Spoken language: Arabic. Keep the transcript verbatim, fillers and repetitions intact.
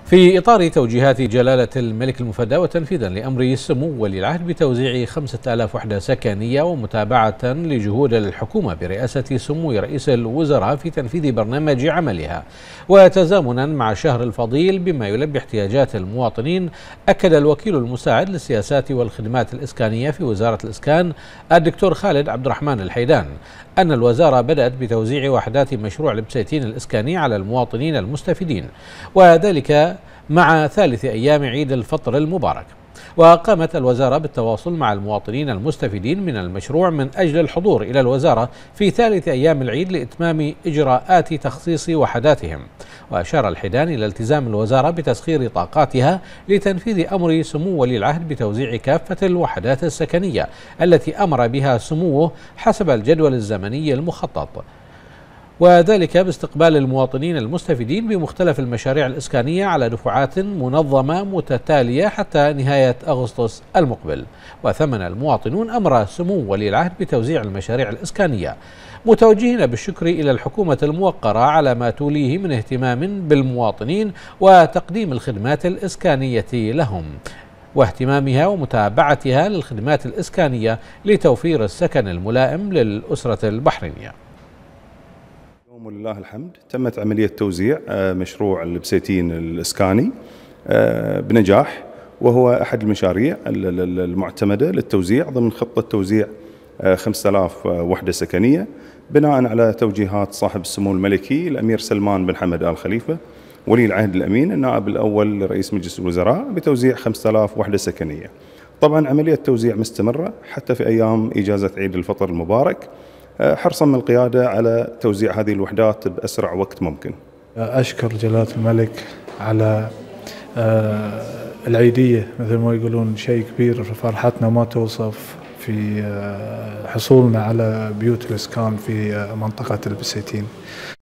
في إطار توجيهات جلالة الملك المفدى وتنفيذا لأمر سمو ولي العهد بتوزيع خمسة آلاف وحدة سكنية ومتابعة لجهود الحكومة برئاسة سمو رئيس الوزراء في تنفيذ برنامج عملها وتزامنا مع الشهر الفضيل بما يلبي احتياجات المواطنين، أكد الوكيل المساعد للسياسات والخدمات الإسكانية في وزارة الإسكان الدكتور خالد عبد الرحمن الحيدان أن الوزارة بدأت بتوزيع وحدات مشروع البساتين الإسكاني على المواطنين المستفيدين، وذلك مع ثالث أيام عيد الفطر المبارك. وقامت الوزارة بالتواصل مع المواطنين المستفيدين من المشروع من أجل الحضور إلى الوزارة في ثالث أيام العيد لإتمام إجراءات تخصيص وحداتهم. وأشار الحيدان إلى التزام الوزارة بتسخير طاقاتها لتنفيذ أمر سمو ولي العهد بتوزيع كافة الوحدات السكنية التي أمر بها سموه حسب الجدول الزمني المخطط، وذلك باستقبال المواطنين المستفيدين بمختلف المشاريع الإسكانية على دفعات منظمة متتالية حتى نهاية أغسطس المقبل. وثمن المواطنون أمر سمو ولي العهد بتوزيع المشاريع الإسكانية، متوجهين بالشكر إلى الحكومة الموقرة على ما توليه من اهتمام بالمواطنين وتقديم الخدمات الإسكانية لهم واهتمامها ومتابعتها للخدمات الإسكانية لتوفير السكن الملائم للأسرة البحرينية. ولله الحمد تمت عملية توزيع مشروع البساتين الإسكاني بنجاح، وهو أحد المشاريع المعتمدة للتوزيع ضمن خطة توزيع خمسة آلاف وحدة سكنية بناء على توجيهات صاحب السمو الملكي الأمير سلمان بن حمد آل خليفة ولي العهد الأمين النائب الأول لرئيس مجلس الوزراء بتوزيع خمسة آلاف وحدة سكنية. طبعا عملية التوزيع مستمرة حتى في أيام إجازة عيد الفطر المبارك، حرصا من القيادة على توزيع هذه الوحدات بأسرع وقت ممكن. أشكر جلالة الملك على العيدية، مثل ما يقولون شيء كبير، فرحتنا ما توصف في حصولنا على بيوت الإسكان في منطقة البساتين.